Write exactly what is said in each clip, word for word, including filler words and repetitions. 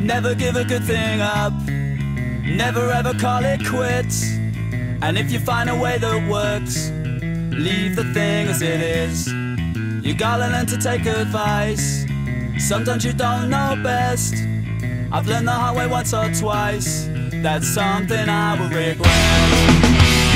Never give a good thing up, never ever call it quits. And if you find a way that works, leave the thing as it is. You gotta learn to take advice, sometimes you don't know best. I've learned the hard way once or twice, that's something I will regret.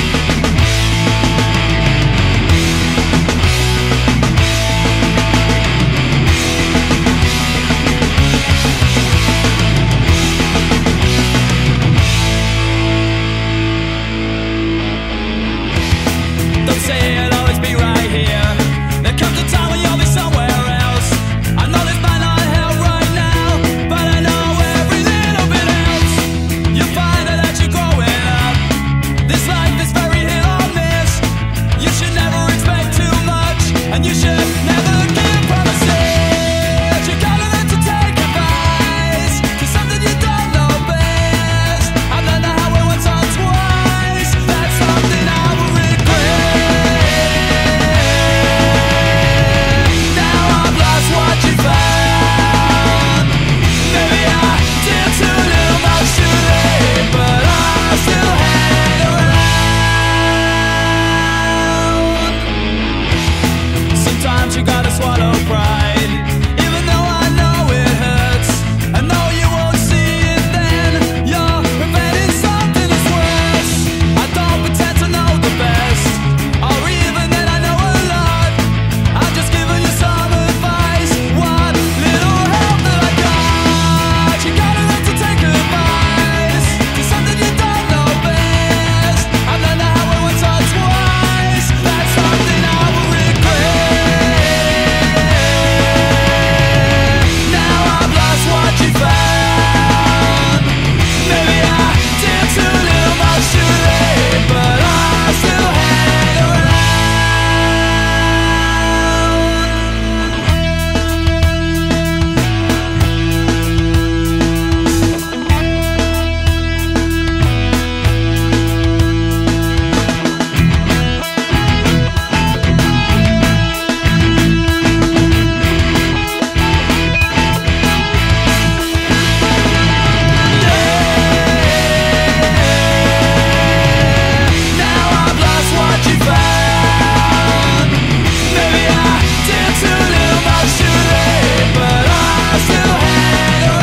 You gotta swallow pride, even though I know it hurts. I know you won't see it then, you're preventing something that's worse. I don't pretend to know the best, or even that I know a lot. I'm just giving you some advice, what little help that I got. You gotta learn to take advice, to something you don't know best. I've learned the hard way once or twice, that's something I will regret.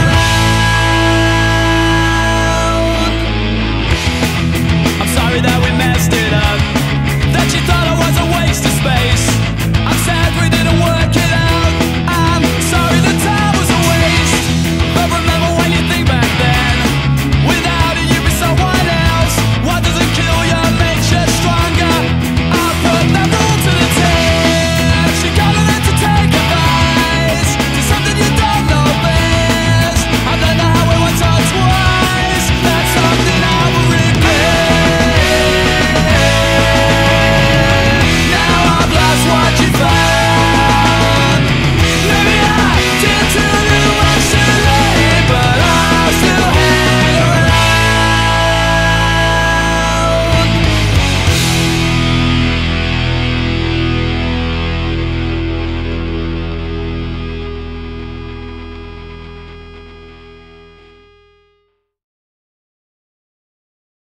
That we